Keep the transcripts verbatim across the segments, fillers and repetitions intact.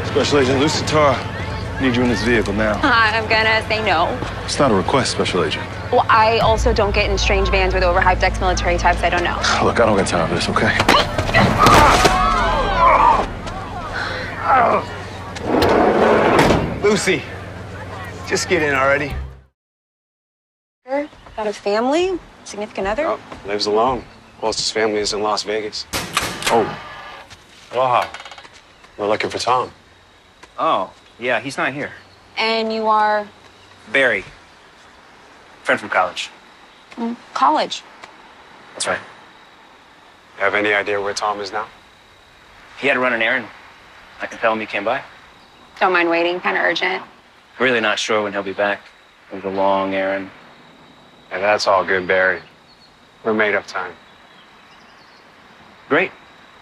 Special Agent Lucitar, need you in this vehicle now. I'm gonna say no. It's not a request, Special Agent. Well, I also don't get in strange vans with overhyped ex-military types I don't know. Look, I don't got time for this, okay? Lucy, just get in already. Got a family? Significant other? Oh, lives alone. Most of his family is in Las Vegas. Oh. Aloha. We're looking for Tom. Oh, yeah, he's not here. And you are? Barry. Friend from college. Mm, college. That's right. You have any idea where Tom is now? He had to run an errand. I can tell him he came by. Don't mind waiting, kind of urgent. Really not sure when he'll be back. It was a long errand. And that's all good, Barry. We're made of time. Great.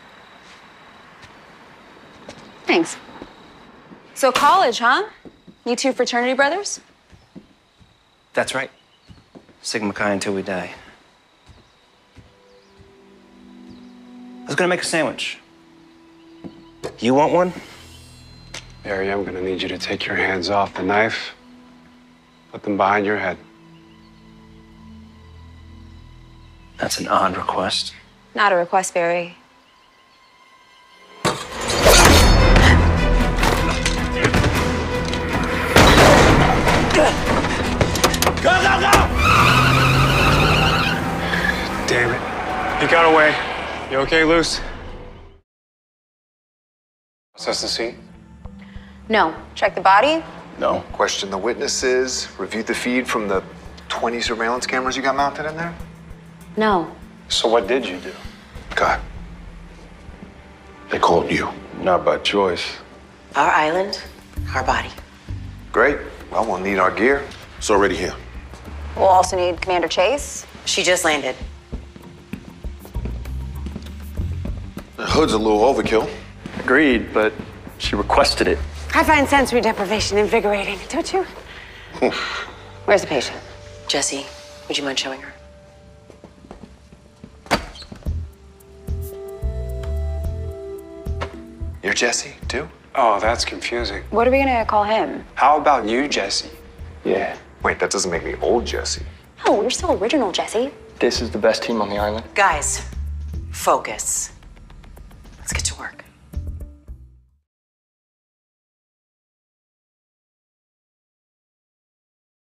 Thanks. So college, huh? You two fraternity brothers? That's right. Sigma Chi until we die. I was gonna make a sandwich. You want one? Barry, I'm gonna need you to take your hands off the knife. Put them behind your head. That's an odd request. Not a request, Barry. Go, go, go! Damn it. He got away. You okay, Luce? Assess the scene? No. Check the body? No. Question the witnesses, review the feed from the twenty surveillance cameras you got mounted in there? No. So what did you do? God. They called you. Not by choice. Our island, our body. Great. Well, we'll need our gear. It's already here. We'll also need Commander Chase. She just landed. The hood's a little overkill. Agreed, but she requested it. I find sensory deprivation invigorating, don't you? Where's the patient? Jesse, would you mind showing her? You're Jesse, too? Oh, that's confusing. What are we gonna call him? How about you, Jesse? Yeah. Wait, that doesn't make me old Jesse. No, you're still original, Jesse. This is the best team on the island. Guys, focus.